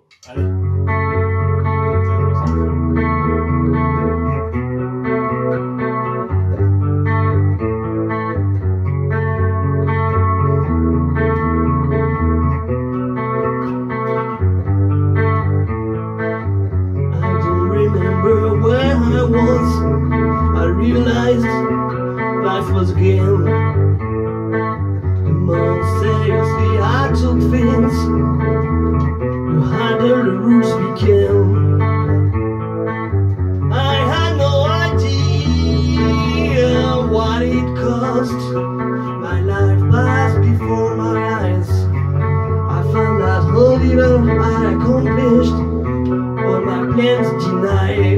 Allez. I realized life was a game. The more seriously I took things, the harder the rules became. I had no idea what it cost. My life passed before my eyes. I found out how little I accomplished, all my plans denied.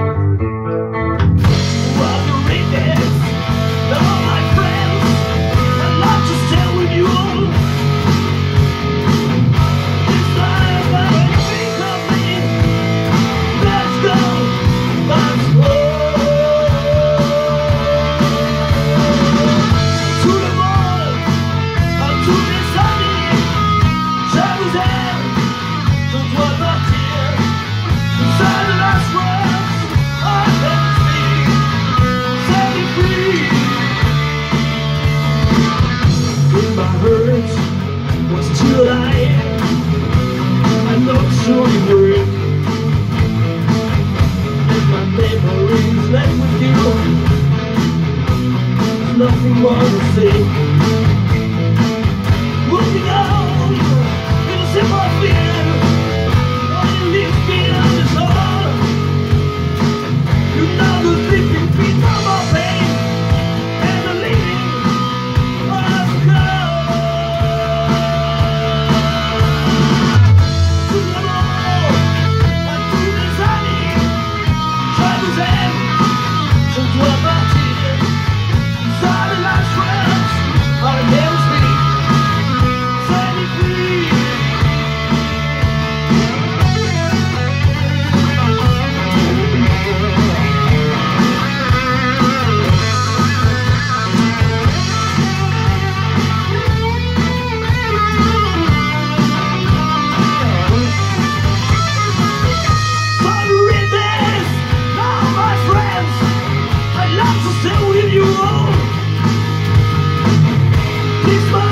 Was too light, I'm not sure you were. And my memories left with you, there's nothing more to say. Moving on, in a simple fear, all you leave me on this all. You know the sleeping feet no more pain, and the leaving was gone. With you all, please.